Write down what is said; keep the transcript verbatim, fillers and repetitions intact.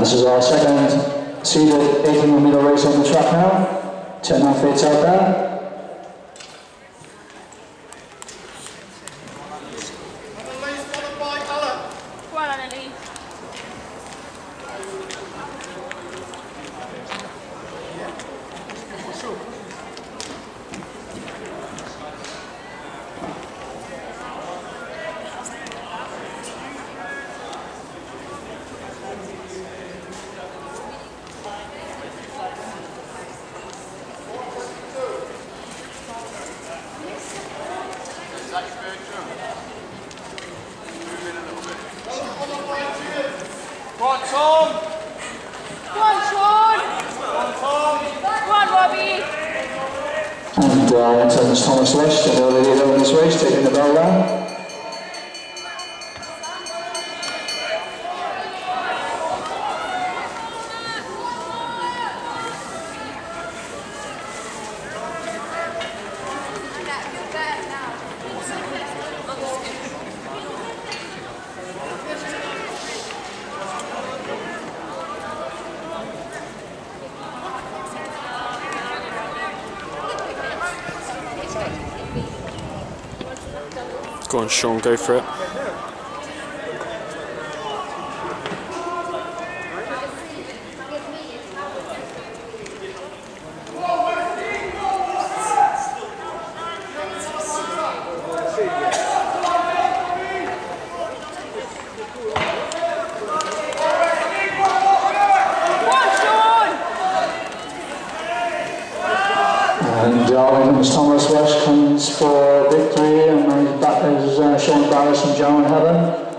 this is our second seeded eighteen millimeter race on the track now. ten athletes out there. Go on, Tom! Go on, Sean! Go on, Tom! Go on, Robbie! And uh, in terms of Thomas West, the leader in this race, taking the bell round. Go on, Sean, go for it. And uh, Thomas West comes for victory, and he's back as uh, Sean Barris and Joe and Helen.